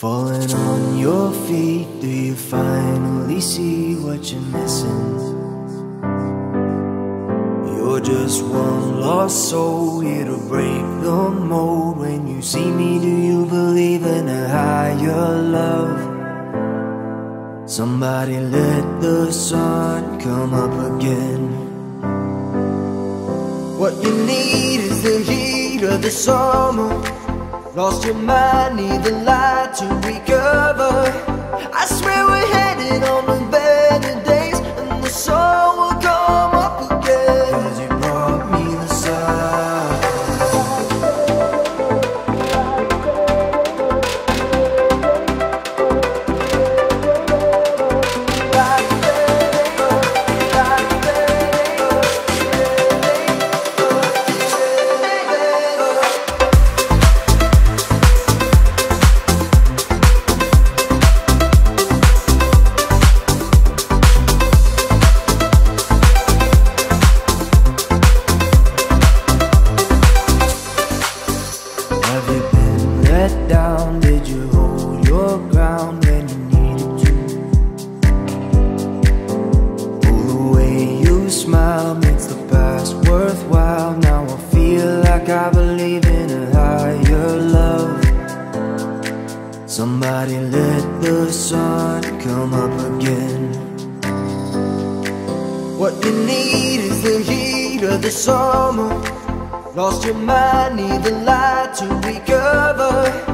Falling on your feet, do you finally see what you're missing? You're just one lost soul, here to break the mold. When you see me, do you believe in a higher love? Somebody let the sun come up again. What you need is the heat of the summer. Lost your mind, need the light to recover. I swear we're headed on to better days, and the sun will come up again. 'Cause you brought me the sun. Have you been let down? Did you hold your ground when you needed to? Oh, the way you smile makes the past worthwhile. Now I feel like I believe in a higher love. Somebody let the sun come up again. What you need is the heat of the summer. Lost your mind, need the light to recover.